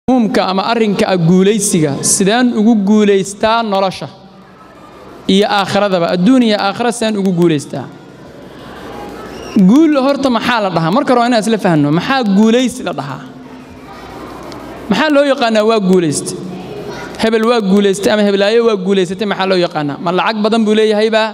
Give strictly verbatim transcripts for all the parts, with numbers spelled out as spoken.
ممكن أما أرنك أقوليسيا سدان أقوليستا نرشة يا آخرة ذا الدنيا آخرة سدان أقوليستا قول هرت محل لها مركر أنا أسلف عنه محل قوليس لها محل لو يقنا وقوليست هبل وقوليست أما هبل أيه وقوليست محل لو يقنا ما العق بدن بولي هيبة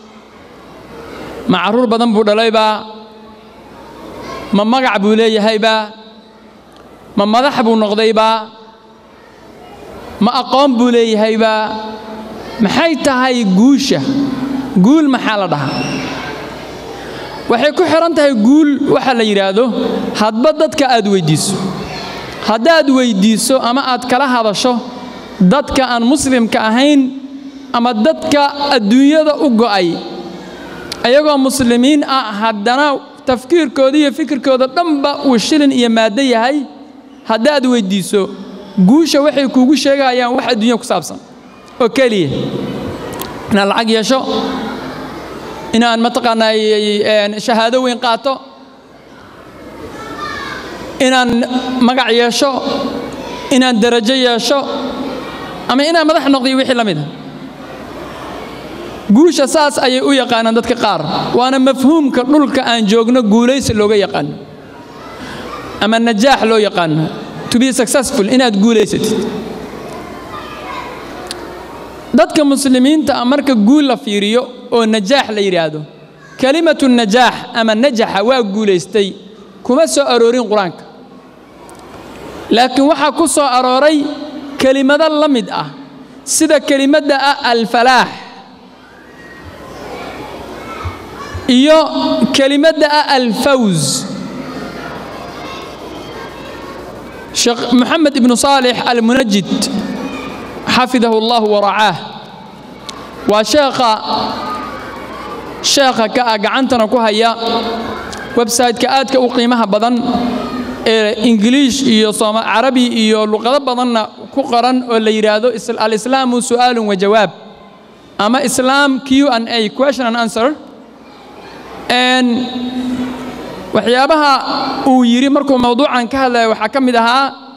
معرور بدن بودلايبا ما مقع بولي هيبة ما مدح بو نقضيبا ما أقام بولي هيبة maxay tahay guusha guul maxaa la dhahaa waxay ku xiran tahay guul waxa la yiraahdo hadba dadka aad weydiiso hadaad weydiiso ama aad kala hadasho dadka aan muslimka ahayn ama dadka adduunyada u go'ay ayagoo muslimiin ah hadana tafkiirkooda iyo fikirkooda dhanba uu shilin iyo maada yahay hadaad weydiiso guusha waxay kuugu sheegayaan wax adduunyo ku saabsan oo kaliya in lacag yeesho in aan mataqaanay shahaado weyn qaato in aan magac yeesho in aan darajo yeesho ama in aan madax noqdo wixii la mid ah guusha saas ayay u yaqaanaan dadka qaar waana mafhuumka dhulka aan joogno guuleys looga yaqaan ama najaax loo yaqaan to be successful inaad guuleysatid dadka muslimiinta marka guul la fiiriyo oo najaax la yiraahdo kalimatu najaax ama najaxa waa guuleystay kuma soo aroorin quraanka laakiin waxa ku soo arooray kalimada la mid ah sida kalimada al-falaah iyo kalimada al-fawz Sheikh Muhammad ibn Salih al-Munajjid حفظه الله ورعاه وشيخ شيخ كأجعنتنا كهيا ويب سايت كأدك وقيمها بدن إنجليش يصام عربي يلغة بدن كقرن ولا يرادو الإسلام سؤال وجواب أما إسلام Q and A question and answer and وحيابها ويري مركو موضوع عن كهذا وحكم ده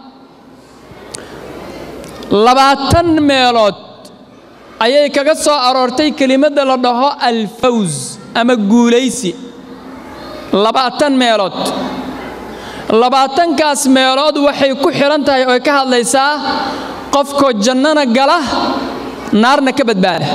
labaatan meelood ayay kaga soo aroortay kelimada la dhaho al-fawz ama guuleysi labaatan meelood labaatan kaas meelood waxay ku xiran tahay oo ka hadlaysaa qofka jannana gala naarna ka badbaada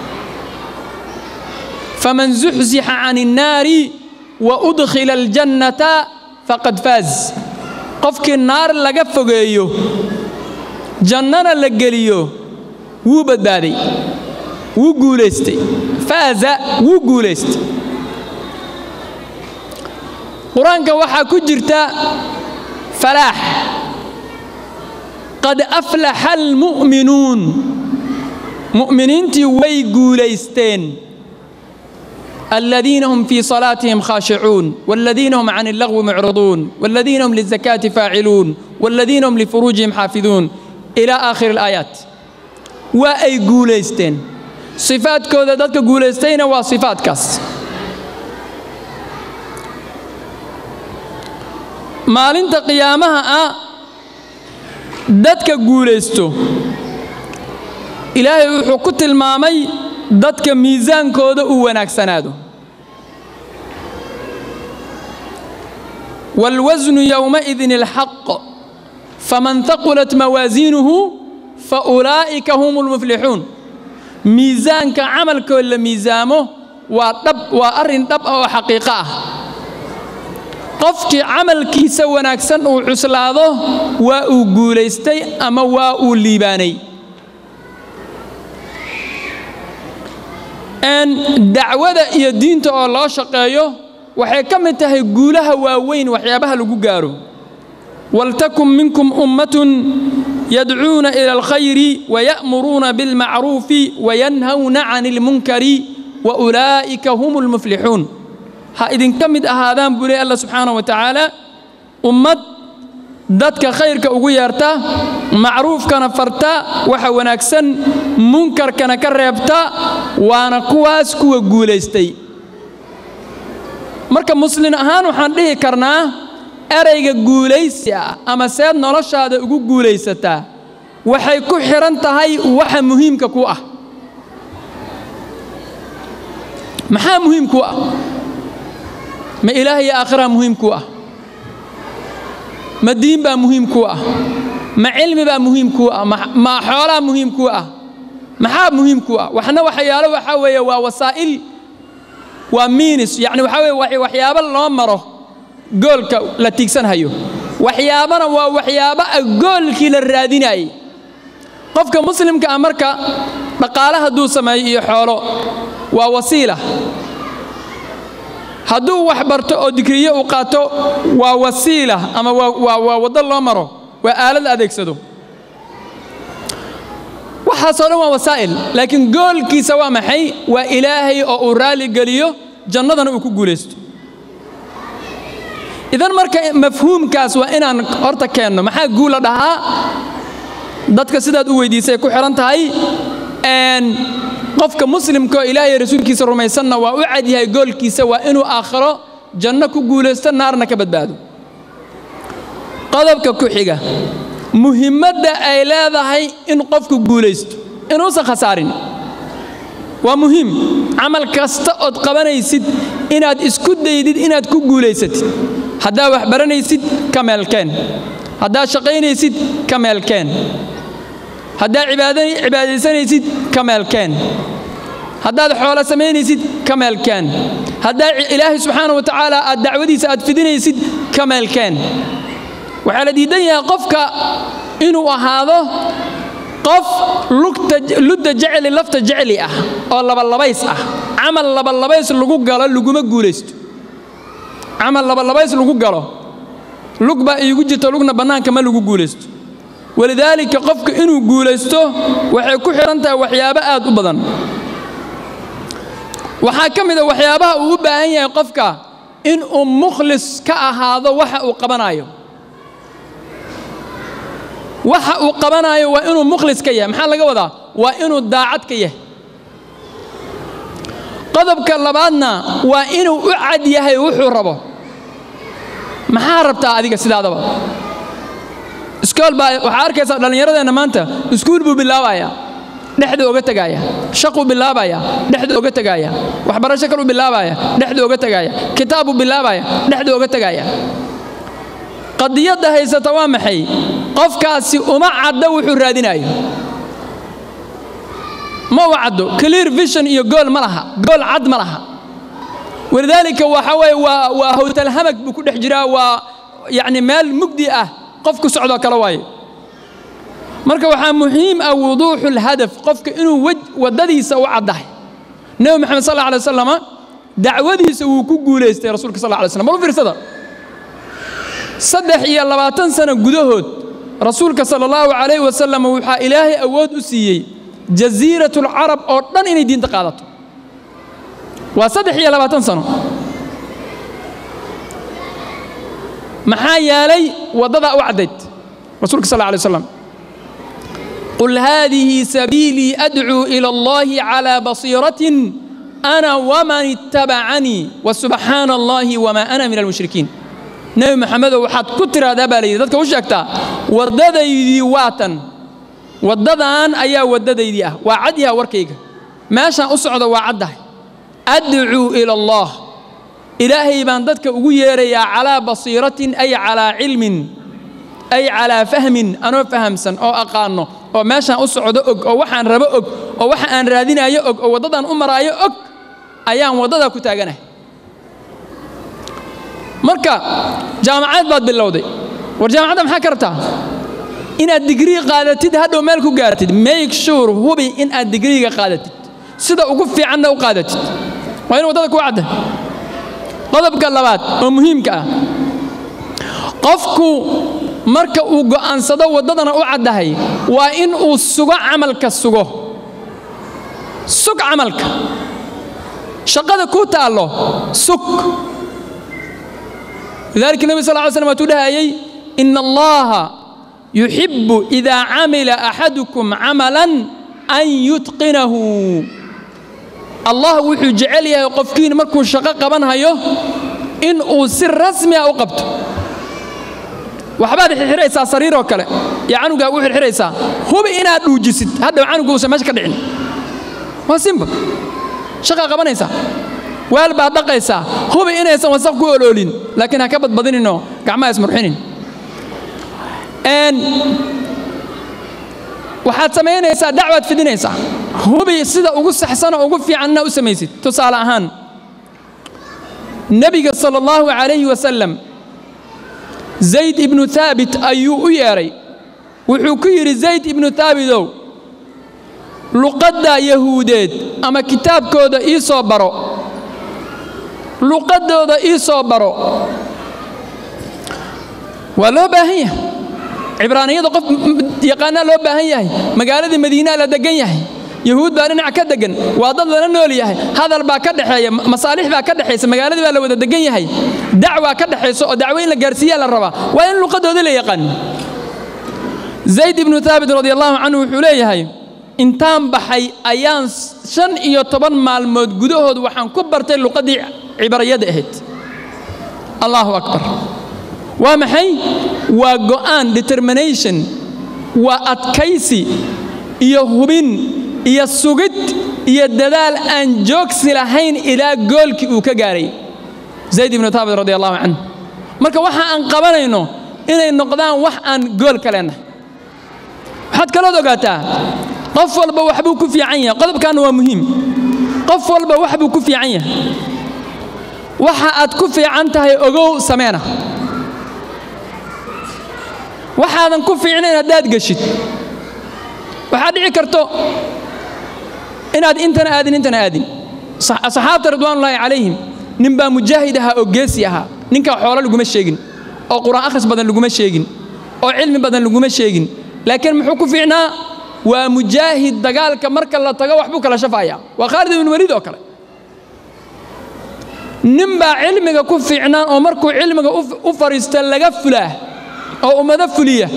faman zuhziha 'anil naari wa udkhila al-jannata faqad faz qofkii naar laga fogeeyo jannana la geliyo wuu badbaaday wuu guuleystay faaza wuu guuleystay quraanka waxa ku jirta falaax qad aflaha almu'minuun mu'miniintii way guuleysteen الذين هم في صلاتهم خاشعون والذين هم عن اللغو معرضون والذين هم للزكاة فاعلون والذين هم لفروجهم حافظون إلى آخر الآيات وأي قوليستين صفات كذا ذاتك قوليستين وصفات كاس مالين قيامها ذاتك قوليستو إلهي وحكوت المامي ذاتك ميزان كذا وناك سنادو والوزن يومئذ الحق فمن ثقلت موازينه فأولئك هم المفلحون ميزان كعمل كل ميزانه وطب وأرن طب أو حقيقة قفك عمل كيس ونكسن وعسلاده وأقوليستي أما وأوليباني أن دعوة يدين تو الله شقايه وحكمته يقولها وين وحيابها لجوجارو ولتكن منكم أمة يدعون إلى الخير ويأمرون بالمعروف وينهون عن المنكر وأولئك هم المفلحون هإذن كمد أهادان بولي الله سبحانه وتعالى أمة ذاتك خيرك أغيرتا معروف كان فرتا وحوناكسن منكر كان كريبتا وانا كواس كوا قوليستي مركب مسلم أهان وحان ليه كرناه erayga guulaysi ah ama seed noloshaada ugu guulaysataa waxay ku xiran tahay waxa muhiimka ku ah. maxaa muhiim ku ah? ma ilaahay aakhira muhiim ku ah? ma diin baa muhiim ku ah? ma cilmi baa muhiim ku ah? ma xoolaa muhiim ku ah? maxaa muhiim ku ah? waxna waxyaalo waxa weeye waa wasaa'il waa miinis, yani waxa weeye waxyaabo loo maro goolka la tiigsan hayo, waxyaabana waa waxyaabo goolkii la raadinayay. qofka muslimka ah marka dhaqaalaha hadduu sameeyo iyo xoolo waa wasiila, hadduu wax barto oo digriyo uu qaato waa wasiila ama waa waddo loo maro, waa aalad adeegsado. waxaasoo dhan waa wasaa'il, laakiin goolkiisa waa maxay? waa ilaahay oo uu raali geliyo jannadana uu ku guulaysto. idan marka mafhuumkaas waa inaan horta keenno. maxaa guul la dhahaa? dadka sidaad u weydiisay ku xiran tahay. qofka muslimka oo ilaahay rasuulkiisa rumaysanna waa u cad yahay goolkiisa waa inuu aakhiro janno ku guulaysto, naarna ka badbaado. qodobka ku xiga, muhiimadda ay leedahay in qofku guulaysto inuusan khasaarin waa muhiim. camal kasta ood qabanaysid inaad isku daydid inaad ku guulaysatid. haddaad wax baranaysid ka meelkeen, haddaad shaqaynaysid ka meelkeen, haddaad cibaadaysanaysid ka meelkeen, haddaad xoolo samaynaysid ka meelkeen, haddaad ilaahay subxaanahu wa tacaala aad dacwadiisa aad fidinaysid ka meelkeen. waxaa la diidan yahay qofka inuu ahaado qof ludda jecli lafta jecli ah oo labalabays ah. camal labalabays lagu galo laguma guulaysto. camal labalabays lagu galo lug baa iigu jirta lugna bannaanka ma lagu guulaysto. walidaalika qofka inuu guulaysto waxay ku xiran tahay waxyaabo aad u badan. waxaa ka mid a waxyaabaha uu u baahan yahay qofka inuu mukhlis ka ahaado waxa uu qabanayo. waxa uu qabanayo waa inuu mukhlis ka yahay. maxaa laga wadaa? waa inuu daacad ka yahay. qodobka labaadna waa inuu u cad yahay wuxuu rabo. maxaa rabtaa adiga sidaadaba? iskool baa waxaa arkaysaa dhallinyaradeenna maanta iskuul buu bilaabayaa, dhexda uga tagaaya. shaquu bilaabaya, dhexda uga tagaaya. waxbarasho kaluu bilaabaya, dhexda uga tagaaya. kitaab buu bilaabaya, dhexda uga tagaaya. qadiyadda haysata waa maxay? qofkaasi uma caddo wuxuu raadinayo. ma u caddo. clear vision iyo gool ma laha, gool cad ma laha. walidaalika waxa weeye waa waa hawtalhamag buu ku dhex jiraa, waa yacni meel mugdi ah qofku socdoo kale waaye. marka waxaa muhiim ah wuduuxu lhadaf, qofka inuu waddadiisa u caddahay. nebi maxamed sal alla alay wasalama dacwadiisa wuu ku guulaystay rasuulka sal alla alay slam. bal u fiirsada, saddex iyo labaatan sano gudahood rasuulka sala allahu calayhi wasalam waxaa ilaahay awood u siiyey jasiiratul carab oo dhan inay diinta qaadato. waa saddex iyo labaatan sano. maxaa yeelay waddadaa u caddayd rasuulka sal alla alay wasalam. qul haadihi sabiilii adcuu ila allahi calaa basiiratin ana waman ittabacanii wasubxaana allahi wamaa ana min almushrikiin. nebi maxamedow waxaad ku tiraahdaa baa layidhi dadka u sheegtaa waddadaydii waa tan. waddadan ayaa waddadaydii ah. waa cad yaha warkayga, meeshaan u socda waa caddahay. adcuu ila allah, ilaahay baan dadka ugu yeerayaa calaa basiiratin ay calaa cilmin ay calaa fahmin, anoo fahamsan oo aqaano oo meeshaan u socdo og oo waxaan rabo og oo waxa aan raadinayo og oo waddadan u maraayo og ayaan waddadaa ku taaganahay. marka jaamacad baad bilowday. war jaamacadda maxaa ka rabtaa? inaad digrii qaadatid, hadhow meel ku gaartid. make sure hubi in aad digriiga qaadatid, sida ugu fiicanna u qaadatid. waa in waddada ku cadda. qodobka labaad oo muhiimka ah, qofku marka uu go'aansado waddadana u caddahay waa in uu sugo camalka sugo. sug camalka, shaqada ku taallo sug. lidaalika nabi sal lla ly slam waatuu dhahayay ina allaha yuxibbu idaa camila axadukum camalan an yutqinahu. allah wuxuu jecel yahay qofkiin markuu shaqo qaban hayo in uu si rasmi ah u qabto. waxbaad xirxiraysaa sariir oo kale ya canuga u xirxiraysaa hubi inaad dhuujisid hadda canugu uu meesha ka dhicin waa simba shaqa qabanaysaa weel baad dhaqaysaa hubi inaysan wasaq ku oloolin laakiin ha ka badbadinino gacmaha ismurxinin een waxaad samaynaysaa dacwad fidinaysaa hubi sida ugu saxsan oo ugu fiicanna u samaysid tusaale ahaan nabiga sallallahu alayhi wa sallam zayd ibn thabit ayuu u yeeray wuxuu ku yiri zayd ibn thabidow luqadda yahuudeed ama kitaabkooda ii soo baro luqadooda ii soo baro waa loo baahan yahay cibraaniyada qof yaqaana loo baahan yahay magaaladii madiina la degan yahay yahuud baa dhinac ka degan waa dad la nool yahay hadal baa ka dhaxeeya masaalix baa ka dhaxeysa magaaladii baa la wada degan yahay dacwa ka dhaxeyso oo dacweyn la gaarsiiyaa la rabaa waa in luqadooda la yaqaan zayd ibn thabit radiyallahu anhu wuxuu leeyahay intaan baxay ayaan shan iyo toban maalmood gudahood waxaan ku bartay luqadii cibriyada ahayd Allahu akbar waa maxay waa go'aan determination waa adkaysi iyo hubin iyo sugid iyo dadaal aan joogsi lahayn ilaa goolkii uu ka gaaray zayd ibn thabit radiyallahu anhu marka waxa aan qabanayno inay noqdaan wax aan gool ka leenahay waxaad kala ogaataa qof walba wax buu ku fiican yahay qodobkan waa muhiim qof walba wax buu ku fiican yahay waxa aad ku fiican tahay ogow sameena waxaadan ku fiicnayn hadaad gashid waxa dhici karto inaad intana aadin intana aadin saxaabta ridwaanullaahi calayhim ninba mujaahid aha oo geesi aha ninka xoolo laguma sheegin oo quraan akhris badan laguma sheegin oo cilmi badan laguma sheegin laakiin muxuu ku fiicnaa waa mujaahid dagaalka marka la tago wax buu kala shafaaya waa Khalid ibn Walid oo kale ninba cilmiga ku fiicnaa oo markuu cilmiga u fariista laga fulaa oo umada fuliya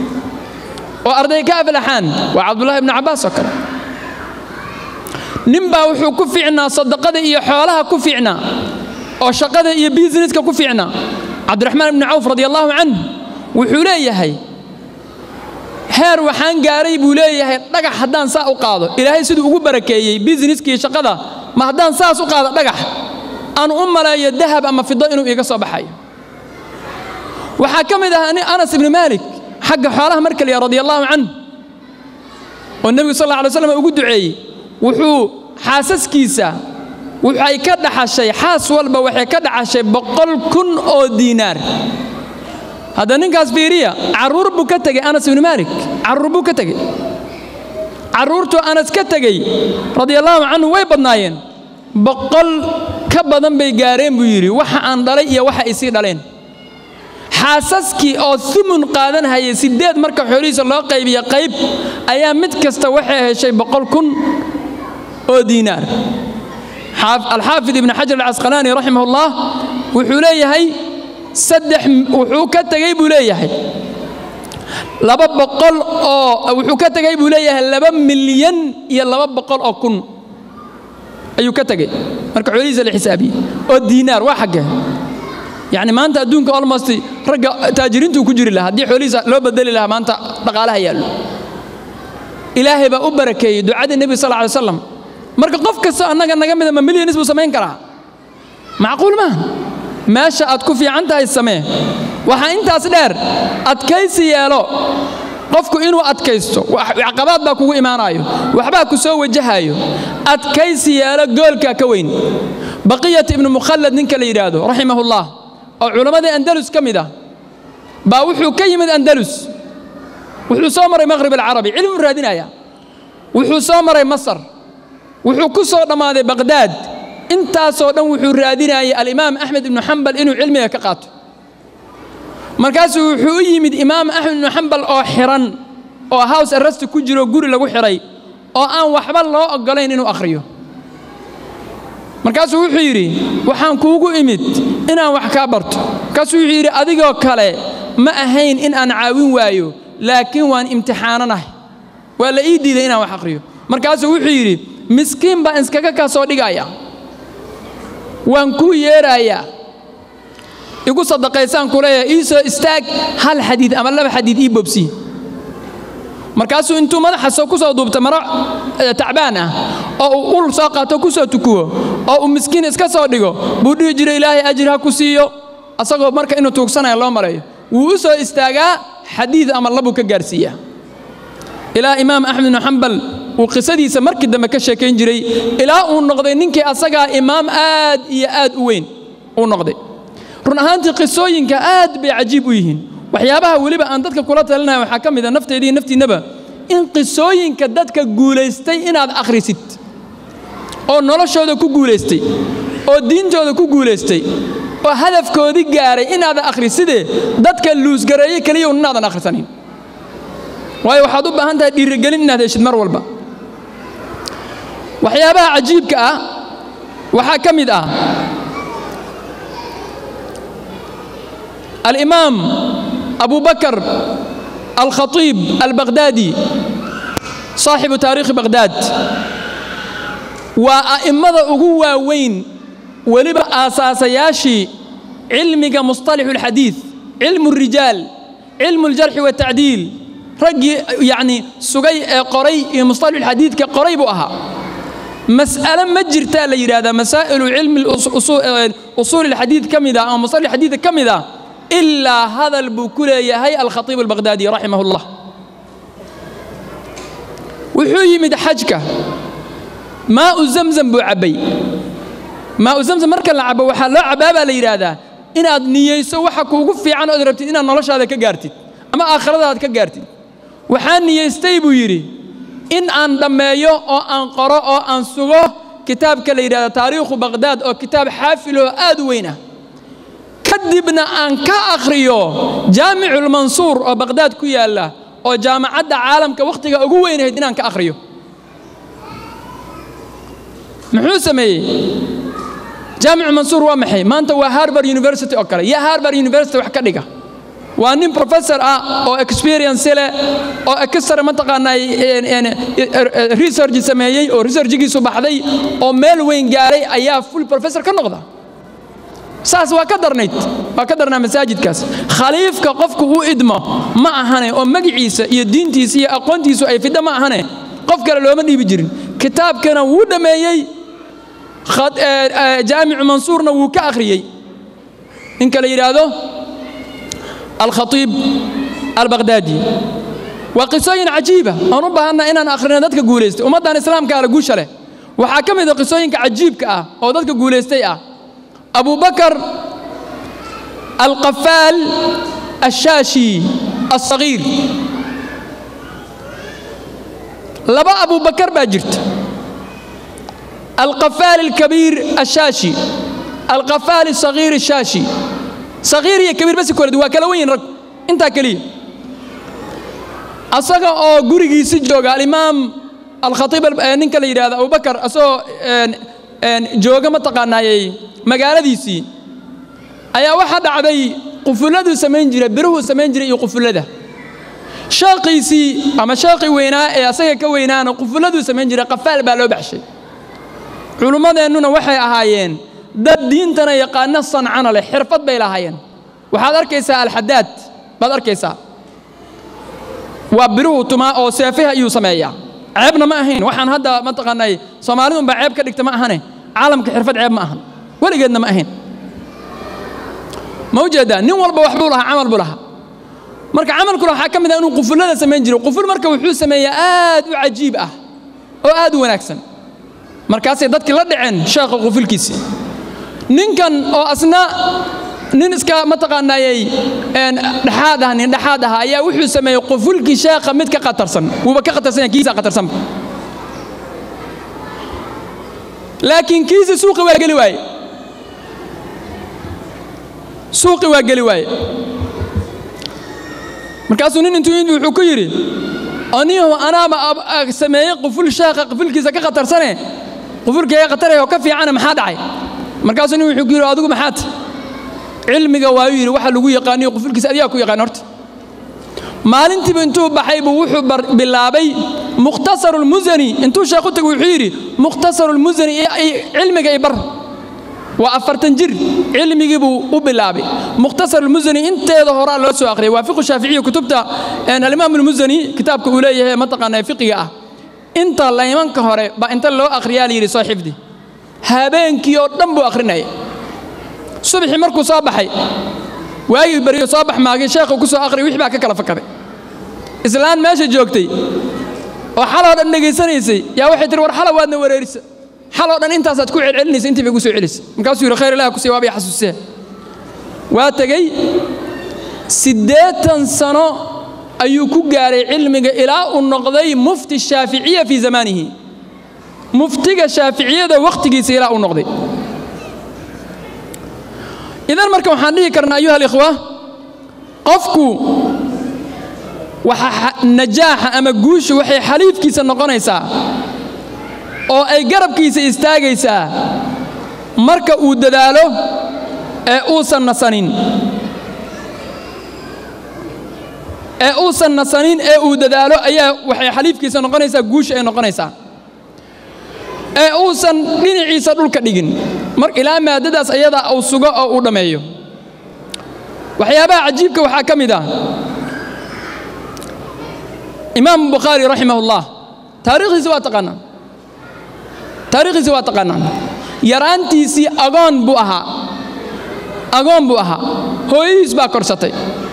oo arday ka aflaxaan waa Abdullah ibn Abbas oo kale ninba wuxuu ku fiicnaa sadaqada iyo xoolaha ku fiicnaa oo shaqada iyo businesska ku fiicnaa Abdurrahman ibn Auf radiyallahu anhu wuxuu leeyahay heer waxaan gaaray buu leeyahay dhagax hadaan saa u qaado ilaahay sidoo ugu barakeeyay businesskii shaqada ma hadaan saas u qaado dhagax aan u malayo dahab ama fido inuu iga soo baxayo waxa kamid ah Anas ibn Malik xagga xoolaha markii la radiyallahu anhu oo nabiga sallallahu alayhi wasallam ugu duceeyay wuxuu xaasaskiisa waxay ka dhaxashay xaas walba waxay ka dhaxashay boqol kun oo diinaar hada ninkaas fiiriya caruur buu ka tagay Anas ibn Malik caruur buu ka tagay caruurtu Anas ka tagay radiyallahu anhu way badnaayeen boqol ka badan bay gaareen buu yiri waxa aan dhalay iyo waxa ay sii dhaleen xaasaskii oo thumun qaadan hayay sideed marka xoolihiisa loo qaybiyo qayb ayaa mid kasta waxay heshay boqol kun oo diinaar al-Hafid ibn Hajar al-Asqalani rahimahullah wuxuu leeyahay saddex wuxuu ka tagay buu leeyahay laba boqol oo wuxuu ka tagay buu leeyahay laba milyan iyo laba boqol oo kun ayuu ka tagay marka xoolihiisa la xisaabiyo oo diinaar waa xagga يعني ما أنت أدونك almost رجع تاجرين تو كجري لها دي حوليس لو بدل لها ما أنت تقالها يالو إلهي بأبركي دعاء النبي صلى الله عليه وسلم مرك قف كسا أنا كنا جنب من مليون نسبة سمين كرا معقول ما ما شاءت كفي عنها السماء وها أنت أصدر أتكيسي يالو قفكو إنه أتكيسو وعقبات باكو إيمان رايو وحباكو سوى جهايو أتكيسي يالو قول كاكوين بقية ابن مخلد ننك ليرادو رحمه الله أو علماء أندلس كمدا باوحو كيم الأندلس وحو سامر المغرب العربي علم الرادين يا وحو سامر مصر وحو كسر نماذج بغداد انت صودن وحو الرادين يا الإمام أحمد بن حنبل إنه علمي كقات مركزه وحو يمد إمام أحمد بن حنبل أو حران أو هاوس الرست كجرو جوري لو حري أو أن وحبل الله أقلين إنه أخريه markaasuu wuxuu yiri waxaan kuugu imid inaan wax ka barto kaasuu yiri adigoo kale ma ahayn in aan caawin waayo laakiin waan imtixaananahay waa la ii diiday inaan wax aqriyo markaasuu wuxuu yiri miskiin baa iskaga ka soo dhigaya waan ku yeeraya igu sadaqaysaan kuleeya iisoo istaag hal xadiid ama laba xadiid ii bobsi markaasuu intuu madaxa ku soo duubta maro tacbaan ah oo ul soo qaato ku soo tukuwo oo uu miskiin iska soo dhigo buu dhihi jiray ilaahay ajir ha ku siiyo asagoo marka inuu tuugsanayo loo marayo wuu u soo istaagaa xadiid ama labu ka gaarsiiyaa ilaa imaam axmed ibn xambal uu qisadiisa markii dambe ka sheekayn jiray ilaa uu noqday ninkii asagaa imaam aad iyo aad u weyn uu noqday run ahaantii qisooyinka aad bay cajiib u yihiin waxyaabaha weliba aan dadka kula talinayo waxaa ka mid ah nafteedii naftiinaba in qisooyinka dadka guulaystay inaad akhrisid oo noloshooda ku guulaystay oo diintooda ku guulaystay oo hadafkoodii gaaray inaad akhrisidee dadka luusgareeyay kaliya unaadan akhrisanin waayo waxaad u baahan tahay dhiirigelin inaad heshid mar walba waxyaabaha cajiibka ah waxaa ka mid ah الإمام أبو بكر الخطيب البغدادي صاحب تاريخ بغداد وأئمة أقوى وين ولبا أساس ياشي علمك مصطلح الحديث علم الرجال علم الجرح والتعديل رجي يعني سجي قري مصطلح الحديث كقريب أها مسألة مجرتا ليرادا مسائل علم الأصول أصول الحديث كم إذا أو مصطلح الحديث كم إذا إلا هذا البكولة يهي الخطيب البغدادي رحمه الله وحوي مد حجكه ماء زمزم بعبي ماء زمزم مركل العبا وحال لا عبابة ليرادا إن أدنية سوحك وقفي عن أدربتي إن نلاش هذا كجارتي أما آخر هذا كجارتي وحاني يستيبو يري إن أن دميو أو أن قراء أو أن سواه كتاب كليرادا تاريخ بغداد أو كتاب حافله آدوينه كدبنا أن كأخريو جامع المنصور أو بغداد كويا الله أو جامعة عالم كوقتها أقوين هدينا أن كأخريو محوسمي جامع المنصور ومحي ما أنت وهاربر يونيفرسيتي أكره يا هاربر يونيفرسيتي وحكديك وأني بروفيسور أو إكسبيرينس له أو أكثر منطقة أنا يعني ريسيرش سمايي أو ريسيرش جي صباحدي أو ميل وين جاري أيها فول بروفيسور كنقضة ساس وكدرنيت وكدرنا مساجد كاس خليف كقفك هو إدمه ما هني أو مجلس يدين تيسي أقوان تيسو أي فدا ما هني قفك لو ما بيجرين كتاب كان وده ما يي خد جامع منصورنا وكأخريي إنك ليرادو الخطيب البغدادي وقصين عجيبة أنا بهنا إن أنا آخرنا ذاتك جولست وما دان الإسلام كاله جوش له وحكم إذا قصين عجيب كأ أو ذاتك جولستي أ أبو بكر القفال الشاشي الصغير لبا أبو بكر باجرت القفال الكبير الشاشي القفال الصغير الشاشي صغير يا كبير بس كورد وكلوين رك انت كلي أصغى أو جورجي سجوجا الإمام الخطيب نينك اللي هذا أبو بكر أصو جوجا ما تقناي magaaladiisii ayaa waxa dhacday qufuladu sameyn jiray biruhu sameyn jiray iyo qufulada shaaqiisi ama shaaqi weynaa ee asaga ka weynaana qufuladu sameyn jiray qafaal baa loo baxshay culimadeennuna waxay ahaayeen dad diintana yaqaan sancana leh xirfad bay lahaayeen waxaad arkaysaa al-hadaad baad arkaysaa waa biruhu tuma oo seefaha ayuu sameeyaa ceebna ma ahayn waxaan hadda ma taqaanay Soomaalidu ba ceeb ka dhigta ma ahane caalamka xirfad ceeb ma ahan ولقينا ما أهين موجودة نين والبا وحبولها عمل بولها مرك عمل كله حكم إذا إنه قفل هذا سمين جري قفل مرك وحوس سمية آد وعجيب أه وآد ونكسن مركاسي ضدك لدعن شاق قفل كيسي نين كان أو أثناء نين إسكا متقنا يي إن دحادها نين دحادها يا وحوس سمية قفل كي شاق متك قطرسن وبك قطرسن كيسا قطرسن لكن كيس سوق واجلي واي سوق واجلي واي مركزون انتو يندو حكيري اني هو انا ما سميه قفل شاقه قفل كيسا كقطر سنه قفل كي قطر وكفي انا ما حدعي مركزون حكيري ادغ ما حات علمي وايير waxa lagu yaqaaniyo qufulkiisa adiga ku yaqaan horta maalintii intuu baxay buu wuxuu bilaabay مختصر المزني انتو شاقتك وحيري مختصر المزني علمك اي بر وأفرتن جر علمي جيبو وبلابي مختصر المزني أنت ظهر الله سو آخره وفقه الشافعي كتبته أن الإمام المزني كتاب كوليه منطقة فقهية أنت الله يمنك هره بأنت الله آخريالي لصاحب دي هابين كيو دمبو آخرنا صبح مركو صباحي واجي بريو صباح ما جي شيخ وكسو آخر ويحبا كلا فكره إسلام ماشي جوكتي وحلا النجي سنيسي يا واحد تروح حلا وادنا وريرس حلا أن أنت ستكون علني أنت بيجوسوا علس مكاسو يرى خير الله كسي وابي حسوسه واتجي سدة سنة أيوكو جاري علمك إلى النقضي مفتي الشافعية في زمانه مفتي الشافعية ده وقت جيس إلى النقضي إذا مركب حنيه كرنا أيها الإخوة قفكو وح نجاح أما جوش وحي حليف كيس النقنيسا أو أي جرب كيس استاجيسا مركب ودلاله أوصل النصانين أوصل النصانين ودلاله أي وحي حليف كيس النقنيسا جوش أي نقنيسا أوصل لين عيسى دول كديجن مر إلى ما دداس أيضا أو سجاء أو دميو وحيابا عجيبك وحاكم ده إمام البخاري رحمه الله تاريخ سوى تقنا تاريخ سوى تقنا يرانتي سي أغان بوها أغان بوها هو يسبا كرستي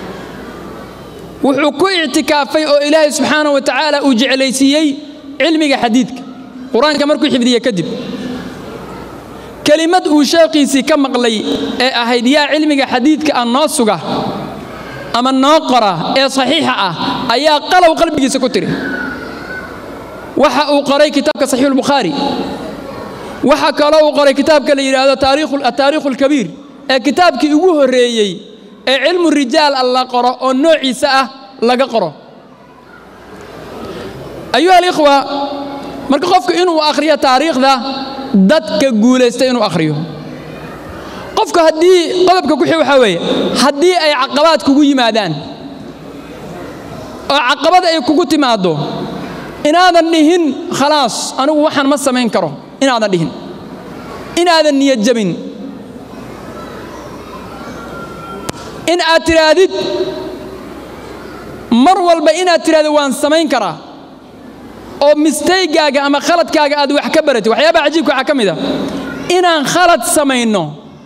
وحكو اعتكافي أو إلهي سبحانه وتعالى وجعليسيي علمك حديثك قرآن كمركو حفظية كذب كلمة وشاقيسي كمقلي أهيديا علمك حديثك الناصقة أما الناقرة إيه صحيحة أيا قلوا قلبي سكتري وحا قرأي كتابك صحيح البخاري وحا كلاو قرأي كتابك اللي هذا تاريخ التاريخ الكبير كتابك يقوه الرئيي علم الرجال الله قرأ النوع ساء لقى قرأ أيها الإخوة marka qofka inuu akhriyo taariikhda dadka guuleystay inuu akhriyo qofka hadii qodobka ku xigay waxa weeye hadii ay caqabad kugu yimaadaan oo caqabad ay kugu timaado inaadan dhihin khalaas anigu waxaan ma sameyn karo inaadan dhihin inaadan niyad jabin in aad tiraadid mar walba inaad tiraado waan sameyn karaa oo mistake-gaaga ama khaladkaaga aad wax ka baratay waxyaaba cajiibka waxa kamid ah inaan khalad sameeyno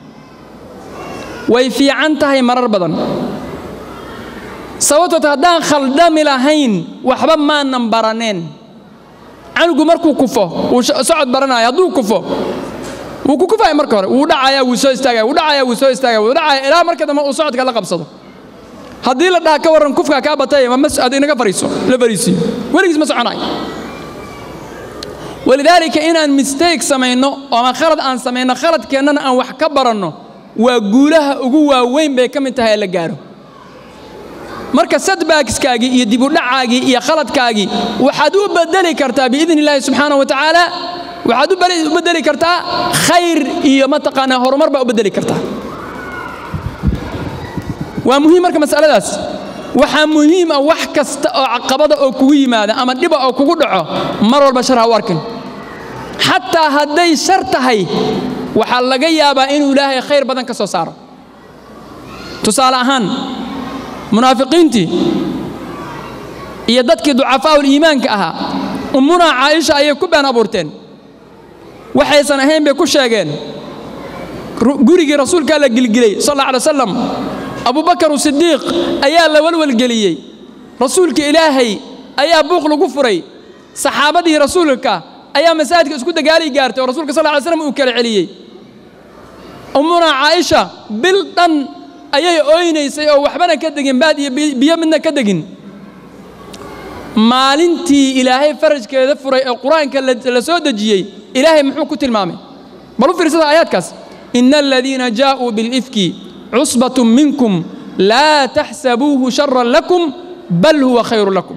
way fiican tahay marar badan sababtoo haddaan khaldami lahayn waxba ma nambaraneen anigu markuu kufo uu socod baranayo hadduu kufo wuu ku kufay marka hore wuu dhacayaa wuu soo istaagay wuu dhacayaa wuu soo istaagay wuu dhacayaa ilaa marka dambe uu socodka la qabsado haddii la dhaha ka waran kufka ka batay ma mas'ad inaga fariiso la fariisiyo weligiis ma soconay ولذلك إن مستيك سمينه وما خلط عن سمينه خلط كأننا أن وح كبرنه وجولها وجوا وين بكم انتهى لجاره مركز سد باكس كاجي يدبر لعاجي يا خلط كاجي وحدو بدل كرتا بإذن الله سبحانه وتعالى وحدو بدل كرتا خير يا متقنا هرمر بقى بدل كرتا ومهم مركز مسألة داس وحا مهم wax kasta oo caqabada oo kugu yimaada ama dhib oo kugu dhaco mar walba shar ha warkin hatta haday shar tahay waxa laga yaabaa inuu Ilaahay khayr badan ka soo saaro tusaale ahaan munaafiqiintii iyo dadkii ducafaa oo iimaanka ahaa ummuna Aisha ay ku baan abuurteen waxaysan ahayn bay ku sheegeen gurigii rasuulka la gilgilay sallallahu alayhi wasallam أبو بكر الصديق أيا لول والجليي رسولك إلهي أيا بوق لغفري صحابتي رسولك أيا مساجد اسكت قالي جارته ورسولك صلى الله عليه وسلم وكل عليي أمنا عائشة بلطن أيا أويني سي أو وحبنا كدجن بادي بيمنا كدجن مالنتي إلهي فرج كذا فري القرآن كلا سود جيي إلهي محوك المامي بلو في رسالة آيات كاس إن الذين جاءوا بالإفك عصبة منكم لا تحسبوه شرا لكم بل هو خير لكم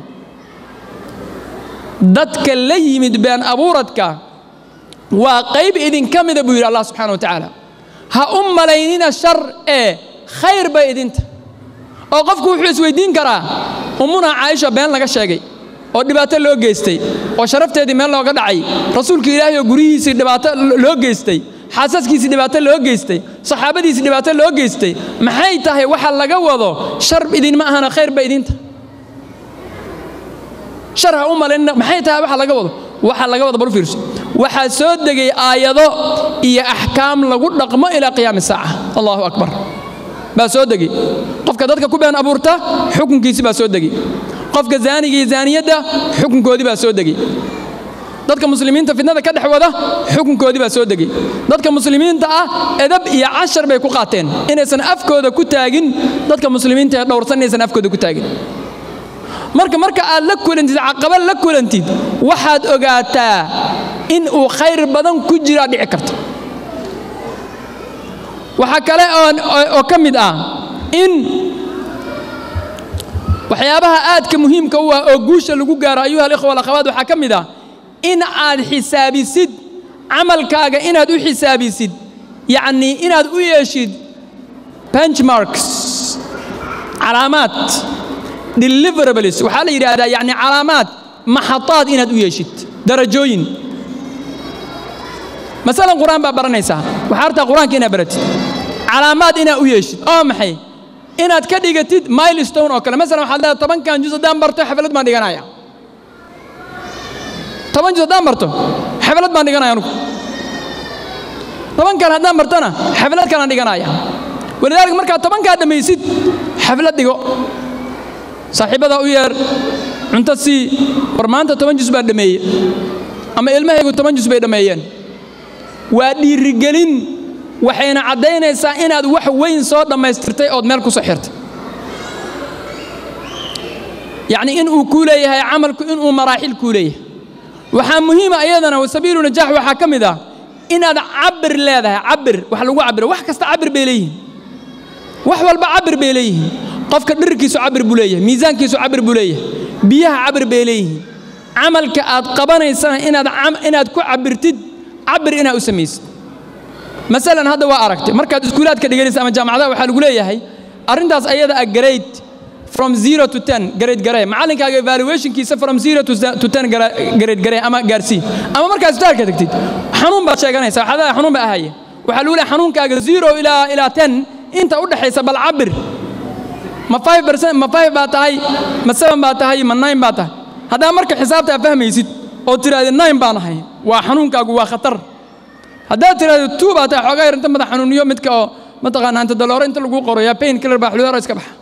ضدك اللي يمد بين أبورتك وقيب إذن كم إذا بيقول الله سبحانه وتعالى ها أم لينين الشر إيه خير بإذنت أو قفكو حيث ويدين كرا أمنا عائشة بين لك الشيء أو دبات لو جيستي أو شرفت هذه من لو قدعي رسولك إلهي وقريسي دبات لو جيستي xaasaskiisa dhibaato loo geystay saxaabadiisa dhibaato loo geystay maxay tahay waxa laga wado shar idin ma ahana khayr ba idinta shar ha u maleen maxay tahay waxa laga wado waxa laga wado bal fiirso waxa soo degay aayado iyo ahkaam lagu dhaqmo ila qiyaam saaca Allahu akbar ba soo degay qofka dadka ku been abuurta xukunkiisa ba soo degay qofka zaaniga iyo zaaniyada xukunkoodii ba soo degay dadka muslimiinta fitnada ka dhex wada xukunkoodii baa soo degay dadka muslimiinta ah edab iyo cashar bay ku qaateen inaysan afkooda ku taagin dadka muslimiinta ee dhowrsanaysan afkooda ku taagin marka marka aad la kulantid caqabad la kulantid waxaad ogaataa in uu khayr badan ku jira dhici karto waxa kale oo ka mid ah in waxyaabaha aadka muhiimka u ah oo guusha lagu gaaro ayuha al-ikhwa wal akhawaat waxa ka mid ah in aad xisaabisid amalkaaga inaad u xisaabisid yani inaad u yeeshid benchmarks calaamaad deliverables waxa la yiraahdaa yani calaamaad maxataad inaad u yeeshid darajooyin masalan quraan baa baranaysaa waxa arta quraanka inaad baratid calaamaad inaad u yeeshid oo maxay inaad ka dhigatid milestone oo kale masalan waxa la toban kan juz daan barto xaflad ma dhiganaya toban juz daan barto xaflad ma dhiganaya anigu toban kan hadaan bartana xaflad kan dhiganaya walidaalka marka toban ka dhamaysid xaflad dhigo saaxiibada u yeer cunto si barmaanta toban juz baa dhameeyay ama ilmahaygu toban juz bay dhameeyeen waa dhiirigelin waxayna cadeynaysaa inaad wax weyn soo dhameystirtay oo meel ku soo xirtay yani in uu ku leeyahay amalku in uu maraaxil ku leeyahay waxa muhiim ah ayadana wasabiilu najaax waxa kamid ah inaad cabir leedahay cabir wax lagu cabiro wax kasta cabir bay leeyihiin wax walba cabir bay leeyihiin qofka dhirkiisu cabir buu leeyahay miisaankiisu cabir buu leeyahay biyaha cabir bay leeyihiin amalka aad qabanaysana inaad inaad ku cabirtid cabir inaad u sameeysid masalan hadda waa aragtay markaad iskuulaadka dhiganaysa ama jaamacadaha waxa lagu leeyahay arintaas ayada ah grade from zero to ten grade grade macallinkaaga evaluation kiisa from zero to ten grade grade ama gaarsi ama markaad isbitaalka tagtid xanuun baad sheeganaysaa waxa xanuun baa ahaye waxa lagu leeyahay xanuunkaaga zero ila ila ten inta u dhaxaysa bal cabir ma five percent ma five baa tahay ma seven baa tahay ma nine baa tahay hadaa marka xisaabta fahmaysid oo tiraahdo nine baan ahay waa xanuunkaagu waa khatar hadaa tiraahdo two baa tahay xogaa inta madax xanuuniyo midka oo mataqaan anta daloore inta lagu qoro ya pain killer baa xuluuro iska baxa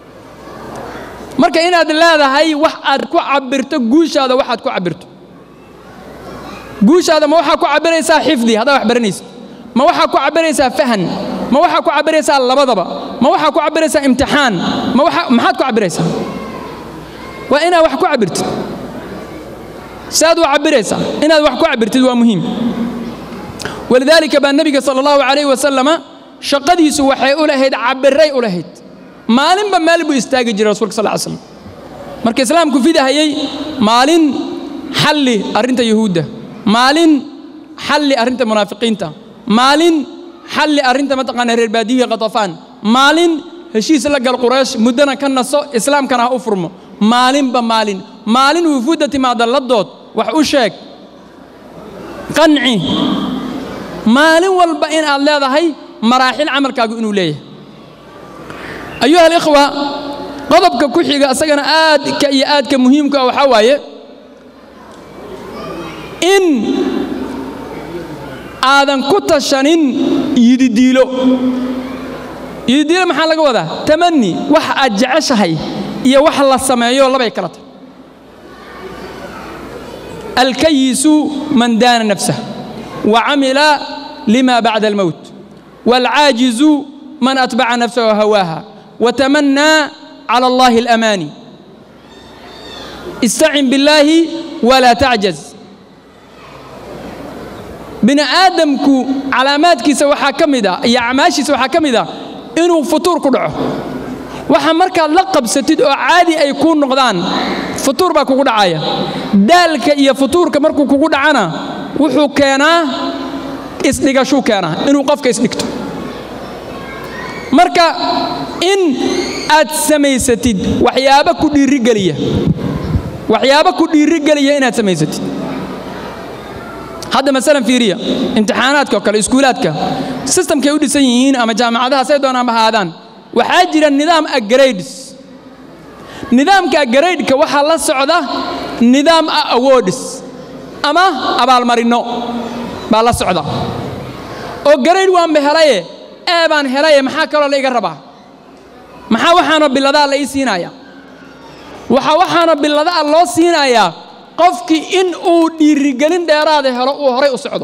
marka inaad leedahay wax aad ku cabirto guushaada waxaad ku cabirto guushaada ma waxa ku cabiraysaa xifdi hadaa wax baranaysid ma waxa ku cabiraysaa fahan ma waxa ku cabiraysaa labadaba ma waxa ku cabiraysaa imtixaan ma waxa maxaad ku cabiraysaa waa inaad wax ku cabirtid saad u cabiraysaa inaad wax ku cabirtid waa muhiim walidaalika baa nabiga sallallahu alayhi wasallam shaqadiisu waxay u lahayd cabiray u lahayd maalinba meel buu istaagi jiray rasuulka sallallahu alayhi wasallam marka islaamku fidahayay maalin xalli arinta yahuuda maalin xalli arinta munaafiqiinta maalin xalli arinta mataqaana reer baadiye qatafaan maalin heshiis la gal quraash mudana ka naso islaamkana u furmo maalinba maalin maalin wufuudati ma daladood wax u sheeg qanci maalin walba in aad leedahay maraaxil amalkaagu inuu leeyahay ayuha al-ikhwa qodobka ku xiga asagana aad ka iyo aad ka muhiimka waxa waaye in aadan ku tashanin yididiilo yididiilo maxaa laga wadaa tamanni wax aad jeceshahay iyo wax la sameeyo labay kala tahay al-kayyisu man daana nafsahu wa amila lima ba'da al-maut wal-aajizu man atba'a nafsahu hawaha وتمنى على الله الأماني استعن بالله ولا تعجز بني آدمك علاماتك سوى حكمدا يا عماشي سوى حكمدا إنه فطور كدعه وحمرك لقب ستد عادي أي يكون نقدان فطور باكو كدعايا دالك يا فطور كمركو كدعانا وحو كانا اسنقا شو كانا إنه قفك اسنقته marka in aad samaysatid waxyaabo ku dhiirigeliya waxyaabo ku dhiirigeliya inaad samaysatid هذا مثلا في ريا امتحاناتك وكل إسكولاتك سيستم كيودي سيين أما جامعة سيدون أما هذان وحاجر النظام الجريدس نظام كجريد كوحلا السعودة نظام أوردس أما أبا المارينو بالله السعودة أو جريد وان بهراية أبان هراية محاكرة اللي يقربها محا وحنا بالله اللي يسينايا وحا وحنا بالله الله سينايا قفك إن أو ديرجلين دراده هلا أو هراي السعودة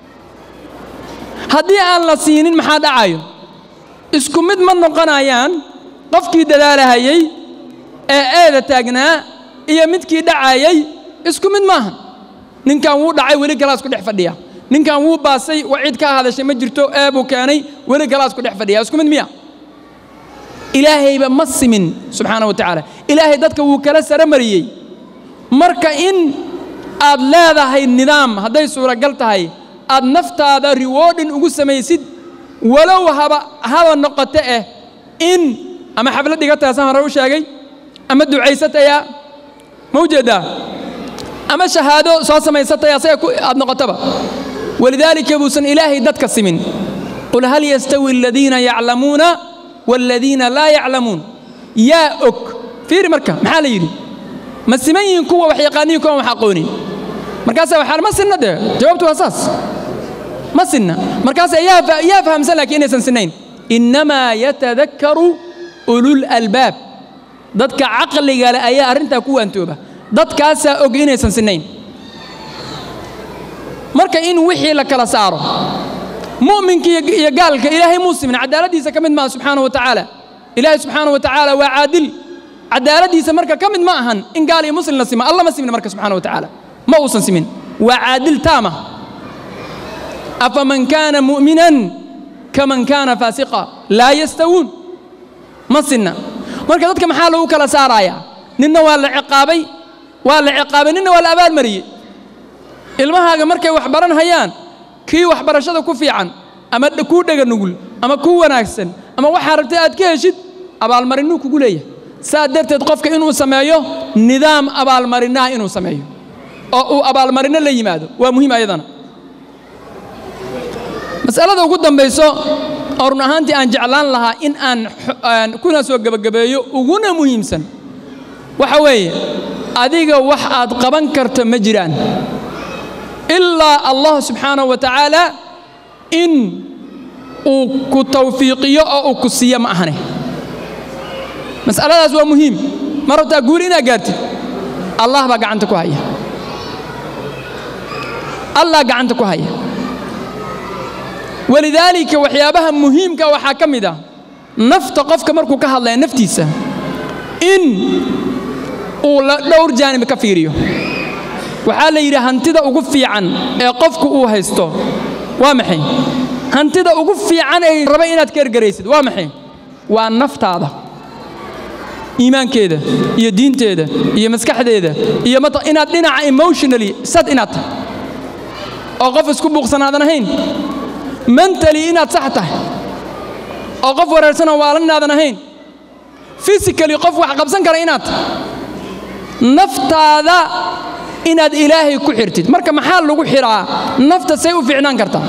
هدي الله سينين محا دعايو اسكمد من نقنايان قفك دلالة هيي آه تاجنا إيا متكي دعايي اسكمد ماهن نين كان وو دعاي ولي كلاس كدح فديا نين كان وو باسي وعيد كا هذا شيء ما جرتو ابو كاني ولي كلاس كدح فديا اسكمد ميا إلهي بمس من سبحانه وتعالى إلهي دتك وو كلا سرمريي marka in aad leedahay nidaam haday suura gal tahay aad naftaada rewarding ugu sameeysid walow haba haba noqoto eh in ama xaflad dhigata san hore u sheegay ama duceysataya mawjada ama shahaado soo sameysataya say aad noqotaba walidaalika buusan ilaahi dadka simin qul hal yastawi alladheena ya'lamuna walladheena la ya'lamun ya ok fiir marka maxaa la yiri ما سمين كوا وحيقاني كوا وحقوني مركز وحال ما سنة ده جوابته أساس ما سنة مركز يا يا فهم سلك إني سنين إنما يتذكر أولو الألباب ضدك عقل قال أيا أرنت كوا أنتوبة ضدك أسا أجيني سنين مركز إن وحي لك رساره مؤمن كي يقال كإلهي مسلم عدالتي سكمن ما سبحانه وتعالى إلهي سبحانه وتعالى وعادل عدالتي سمرك كم من معهن إن قال يا مسلم نسمع الله مسلم مرك سبحانه وتعالى ما وصل سمين وعادل تامة أفمن كان مؤمنا كمن كان فاسقا لا يستوون ما سنة مرك ذاتك محاله كلا سارايا ننا ولا عقابي ولا عقابي ننا ولا أباد مري المها مرك وحبرن هيان كي وحبر شذا كفي عن أما كود نقول أما كوا ناكسن أما وحرتات كيشد أبا المرنو كقوليه سادرت تقفك إنه سمايه نظام أبا المرنا إنه سمايه أو أبا المرنا اللي يماده ومهم أيضا مسألة ذو قدام بيسو أرنا هانتي أن جعلان لها إن أن كنا سوق جبجبيو وقنا مهم سن وحوي أديك وحد قبن كرت مجران إلا الله سبحانه وتعالى إن وكتوفيقية أو كسية معهنه مسألة هذا مهم مرة تقول إنا قالت الله بقى عندك وهي الله بقى عندك وهي ولذلك وحيابها مهم كوحاكم ده نفط قف كمركو كهلا نفتيسه إن ولا دور جانب كفيريو وحال يرى هنتدا وقفي عن قفك وهيستو وامحي هنتدا وقفي عن ربعينات كرجريسد وامحي والنفط هذا إيمان كده هي دين كده هي مسكح كده هي مط إنات لنا emotionally صد إنات أقف سكوب بقصنا هذا نهين mentally إنات صحته أقف ورسنا وعلنا هذا نهين physically قف وعقب سنكر إنات نفط هذا إنات إلهي كحرتي مركب محل لو حرا نفط سيء في عنان كرتا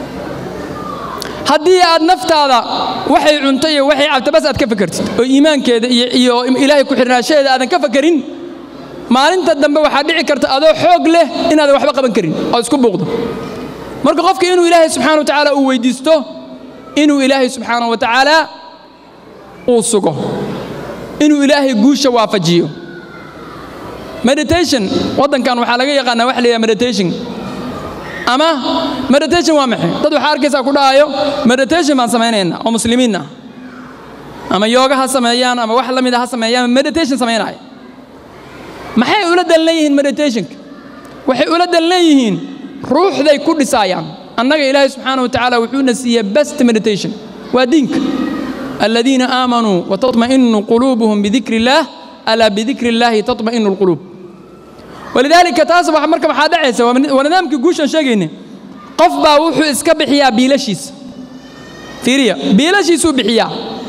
هدي أد نفط هذا وحي عنتي وحي عبت بس أتكفكرت إيمان كده يو إلهي كحرنا شيء هذا كفكرين ما أنت الدم واحد يعكرت هذا حق له إن هذا واحد بقى بنكرين أو سكوب بغضه مركب قفك إنه إلهي سبحانه وتعالى ويدسته إنه إلهي سبحانه وتعالى أوصقه إنه إلهي جوش وافجيه meditation وضن كانوا حلقة يقنا وحلي meditation أما meditation وامحي تدو حاركيس أقول آيو meditation ما سمعيننا أو مسلميننا أما يوغا هسمعيان أما وحلا ميدا هسمعيان meditation سمعين آي ما حي أولاد الليهن meditation وحي أولاد الليهن روح ذي كل سايان أنك إلهي سبحانه وتعالى وحونا سيا best meditation ودينك الذين آمنوا وتطمئن قلوبهم بذكر الله ألا بذكر الله تطمئن القلوب ولذلك تصبح مركب حدا عيسى وننامك جوشن شجينه قف باوحو إسكبحيا بيلشيس فيريا بيلشيس وبحيا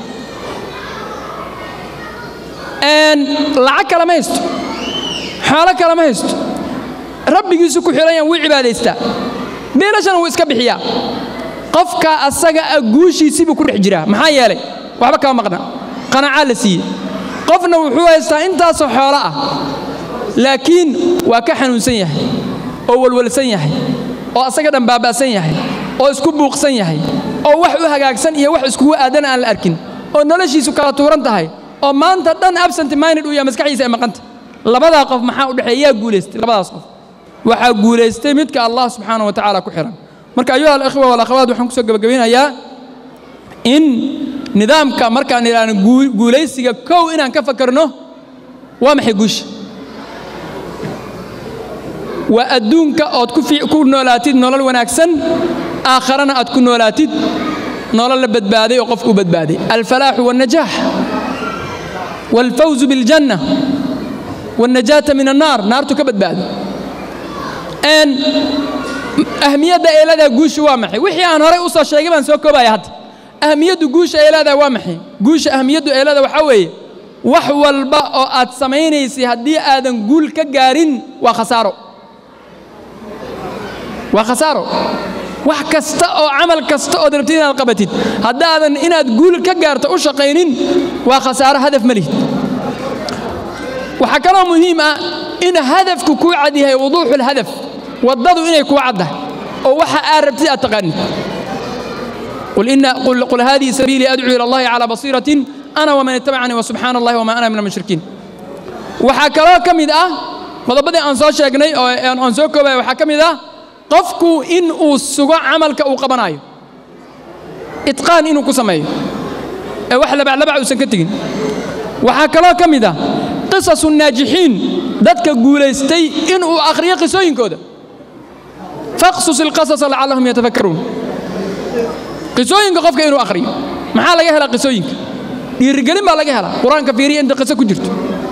أن لعك لما يست حالك لما يست ربي يسوق حريا وعبادة يست بيلاشنا وإسكا بحيا قفك أسجى أجوشي سيبو كل حجرة محايا لي وحبك ما مقنا قناعة لسي قفنا وحوى يستا أنت صحراء لكن وكحن سيح أول ولا سيح أو أسجى دم بابا سيح أو إسكوب سيح أو وحوى هجاكسن يا وحوى إسكوب أدنى على الأركن أو نلشي سكرتورن تهاي أو ما أنت دن أبسنت مايند ويا مسكعي زي ما قنت لبدا قف محاول بحياة جولست لبدا صف وحا جولست متك الله سبحانه وتعالى كحرا مركا أيها الأخوة والأخوات وحن كسر جبجبين يا إن نظام كمركا نيران جولست كو إن كفكرناه ومحجوش وأدونك أو تكفي كون نولاتيد نولل وناكسن آخرنا أتكون نولاتيد نولل بدبادي وقفكوا بدبادي الفلاح والنجاح والفوز بالجنة والنجاة من النار نار تكبد بعد أن أهمية إلى ذا جوش وامحي وحي أنا رأي أصلا شيء من سوكو بايات أهمية جوش إلى ذا وامحي جوش أهمية إلى ذا وحوي وحول بقى أتسمعيني سيهدي آدم جول كجارين وخساره وخساره وحكست أو عمل كست أو دربتين القبتين هذا آدم إن تقول كجارت أو شقينين وخساره هدف مليء وحكرا مهمة إن هدفك كوع عدي هي وضوح الهدف وضدوا إنه كوع عده أو وح أربتي أتقن قل إن قل قل هذه سبيلي أدعو إلى الله على بصيرة أنا ومن اتبعني وسبحان الله وما أنا من المشركين وحكرا كم إذا وضبط أنصار شجني أو أنصار كوبا وحكم إذا قفكوا إن أسوق عملك أو قبناي إتقان إنه كسماي وحلا بعد لبع وسكتين وحكرا كم إذا قصص الناجحين ذاتك جولستي إنه آخرية قصوين كذا فاقصص القصص لعلهم يتفكرون قصوين قفك إنه آخرية ما حال جهلا قصوين يرجلين ما لجهلا قرآن كفيري أنت قصة كجرت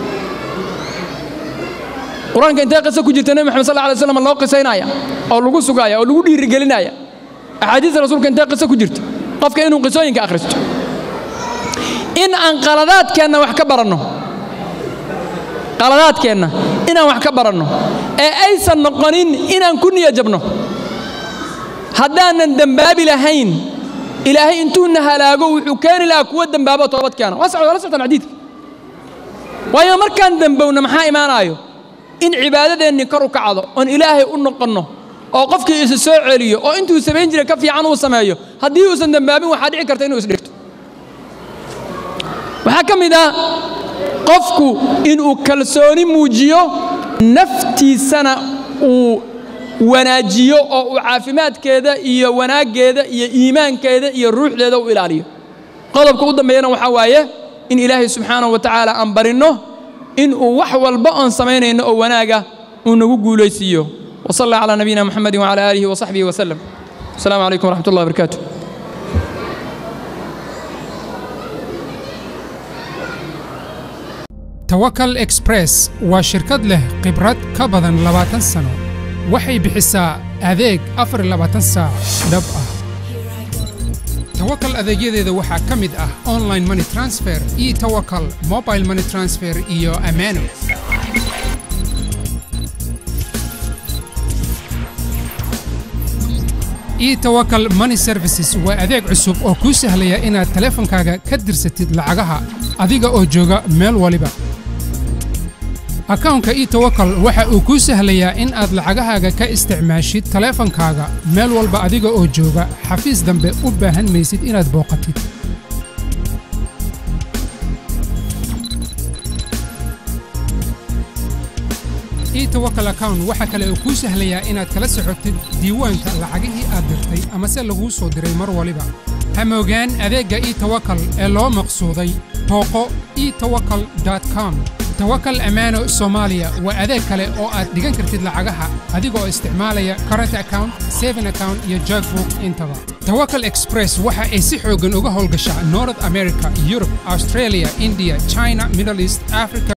قرآن كأنت قصة كجرت النبي محمد صلى الله عليه وسلم الله قصينا يا أو لقوا سقايا أو لقوا يرجلين يا أحاديث الرسول كأنت قصة كجرت قفك إنه قصوين كآخرت إن أنقلادات كأنه وحكبرنه قلادات كأنه إنا وحكبرنه أيسا نقنين إنا نكون يجبنه هدانا الدنباب لهين إلهي انتون هلاقوا وكان الأكواد دنبابا طوبت كان واسعوا ولا سعوا العديد ويا مركان دنبونا محا إيمان آيو إن عبادة إني كروا كعضو أن إلهي أنقنه أو قفك يسسوع عليه أو أنتو سبين جرى كفي عنه وسمايه هديه سن دنبابين وحادعي كرتين وسلكتو وحكم إذا قفكو إنه كالسوني موجيو نفتي سنة وناجيو أو عافمات كذا إيا وناج كذا إيا إيمان كذا إيا الروح لذا وإلاليه قلبك قدام بينا وحوايه إن إلهي سبحانه وتعالى أنبرنه إنه وحول بأن سمينا إنه وناجا ونقول ليسيو وصلى على نبينا محمد وعلى آله وصحبه وسلم السلام عليكم ورحمة الله وبركاته توكل إكسبرس وشركة له خبرات كبداً لباتن سنة وحي بحساء أذيك أفر لباتن ساعة دبقة توكل أذيك ذي وحا كمد أه أونلاين ماني ترانسفير إي توكل موبايل ماني ترانسفير إيو أمانو إي توكل ماني سيرفيسز وأذيك عصوب أو كو سهلية إنا تليفون كاغا كدر ستيد لعقها أذيك أو جوغا ميل والبا أكاونكا إي توكل waxa uu ku sahlayaa in aad lacagahaaga ka isticmaashid taleefankaaga meel walba adiga oo jooga xafiis dambe u baahan maysid inaad booqatid إي توكل account waxa kale uu ku sahlayaa inaad kala socotid diiwaanka lacagihii aad dirtay ama se lagu soo diray mar waliba hamoogaan adeega إي توكل ee loo maqsuuday booqo e توكل دوت كوم توكل أمانو سوماليا وأذاك كله أو أديكن كرتيد لعجها أديكو استعمالية current account saving account يا جاك بوك إنتبه توكل إكسبرس وحى يسيحوا جنوجه الجشع نورث أمريكا يوروب أستراليا إنديا تشاينا ميدل إيست أفريقيا